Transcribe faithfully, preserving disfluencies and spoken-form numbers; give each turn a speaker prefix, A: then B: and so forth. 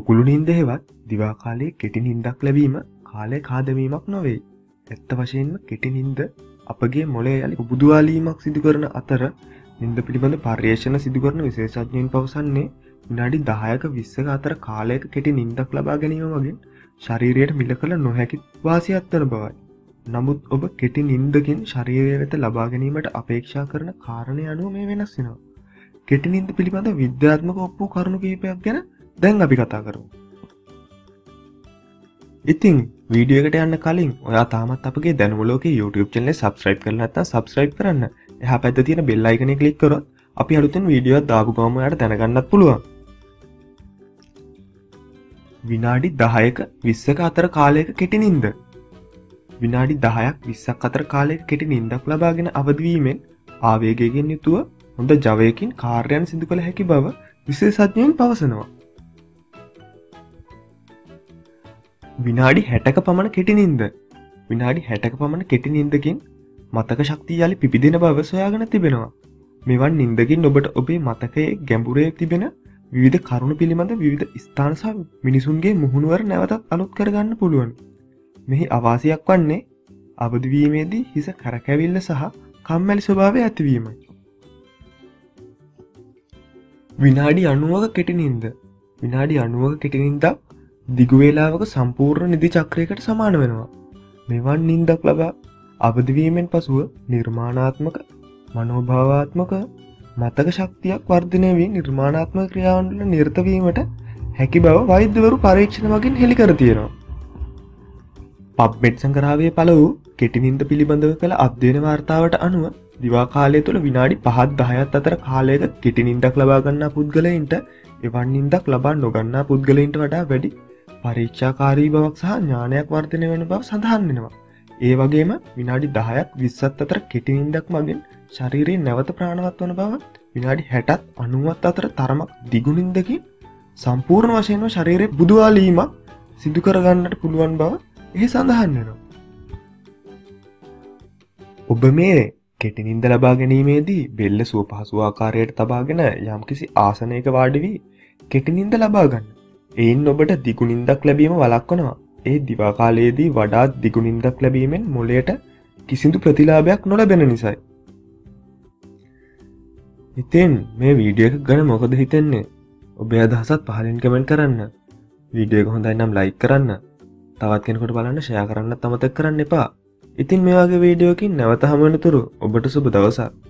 A: උකුළු නිින්ද හේවත් දිවා කාලයේ කෙටි නිින්දක් ලැබීම කාලය කාදවීමක් නොවේ. ඇත්ත වශයෙන්ම කෙටි නිින්ද අපගේ මොළයේ යලි පුබුදුවාලීමක් සිදු කරන අතර නිින්ද පිළිබඳ පර්යේෂණ සිදු කරන විශේෂඥයින් පවසන්නේ විනාඩි දහයක විස්සක අතර කාලයක කෙටි නිින්දක් ලබා ගැනීම මගින් ශරීරයට මිල කළ නොහැකි වාසියක් වන බවයි. නමුත් ඔබ කෙටි නිින්දකින් ශරීරය වෙත ලබා ගැනීමට අපේක්ෂා කරන කාරණය අනුව මේ වෙනස් වෙනවා. කෙටි නිින්ද පිළිබඳ විද්‍යාත්මක ඔප්පු කරුණු කිහිපයක් ගැන දැන් අපි කතා කරමු. ඉතින් වීඩියෝ එකට යන්න කලින් ඔයා තාමත් අපගේ දැනුම ලෝකේ YouTube channel එක subscribe කරලා නැත්නම් subscribe කරන්න. එහා පැත්තේ තියෙන bell icon එක click කරොත් අපි අලුතෙන් වීඩියෝ එකක් දාපු ගමන් ඔයාලට දැනගන්නත් පුළුවන්. විනාඩි දහයක විස්සක අතර කාලයක කෙටි නිින්ද. විනාඩි දහයක් විස්සක් අතර කාලයක කෙටි නිින්දක් ලබාගෙන අවදි වීමෙන් ආවේගයකින් යුතුව හොඳ ජවයකින් කාර්යයන් සිදු කළ හැකි බව විශේෂඥයින් පවසනවා. විනාඩි හැටක පමණ කෙටි නිින්ද. විනාඩි හැටක පමණ කෙටි නිින්දකින් මතක ශක්තිය යලි පිපිදෙන බව සොයාගෙන තිබෙනවා. මෙවන් නිින්දකින් ඔබට ඔබේ මතකයේ ගැඹුරේ තිබෙන විවිධ කරුණු පිළිබඳ විවිධ ස්ථාන සහ මිනිසුන්ගේ මුහුණුවර නැවතත් අලුත් කරගන්න පුළුවන්. මෙහි අවාසියක් වන්නේ අවදි වීමේදී හිස කරකැවිල්ල සහ කම්මැලි ස්වභාවය ඇතිවීමයි. විනාඩි අනූවක කෙටි නිින්ද. විනාඩි අනූවක කෙටි නිින්දක් දිගු වේලාවක සම්පූර්ණ නිදි චක්‍රයකට සමාන වෙනවා. මෙවන් නිින්දක් ලබා අවදි වීමෙන් පසුව නිර්මාණාත්මක, මනෝභාවාත්මක මතක ශක්තියක් වර්ධනය වී නිර්මාණාත්මක ක්‍රියාවන් වල නිරත වීමට හැකි බව වෛද්‍යවරු පරීක්ෂණ මගින් හෙළි කර තියෙනවා. PubMed සංග්‍රහයේ පළ වූ කෙටි නිින්ද පිළිබඳව කළ අධ්‍යයන වාර්තාවට අනුව දිවා කාලය තුළ විනාඩි පහත් දහයත් අතර කාලයක කෙටි නිින්දක් ලබා ගන්නා පුද්ගලයින්ට එවන් නිින්දක් ලබා නොගන්නා පුද්ගලයින්ට වඩා වැඩි පරීක්ෂාකාරී බවක් සහ ඥානයක් වර්ධනය වෙන බව සඳහන් වෙනවා. ඒ වගේම විනාඩි දහයක් විස්සත් අතර කෙටි නිින්දක් මගින් ශරීරයේ නැවත ප්‍රාණවත් වන බව විනාඩි හැටත් අනූවත් අතර තරමක් දිගු නිින්දකින් සම්පූර්ණ වශයෙන්ම ශරීරයේ බුදුවාලීමක් සිදු කර ගන්නට පුළුවන් බව එහි සඳහන් වෙනවා. ඔබ මේ කෙටි නිින්ද ලබා ගැනීමේදී බෙල්ල සුව පහසු ආකාරයට තබාගෙන යම්කිසි ආසනයක වාඩි වී කෙටි නිින්ද ලබා ගන්න. එයින් ඔබට දිගු නිින්දක් ලැබීම වළක්වනවා. ඒ දිවා කාලයේදී වඩාත් දිගු නිින්දක් ලැබීමෙන් මොළයට කිසිදු ප්‍රතිලාභයක් නොලැබෙන නිසායි. ඉතින් මේ වීඩියෝ එක ගැන මොකද හිතෙන්නේ? ඔබේ අදහසත් පහලින් කමෙන්ට් කරන්න. වීඩියෝ එක හොඳයි නම් ලයික් කරන්න. තවත් කෙනෙකුට බලන්න ෂෙයා කරන්නත් අමතක කරන්න එපා. ඉතින් මේ වගේ වීඩියෝ එකකින් නැවත හමු වෙනතුරු ඔබට සුබ දවසක්.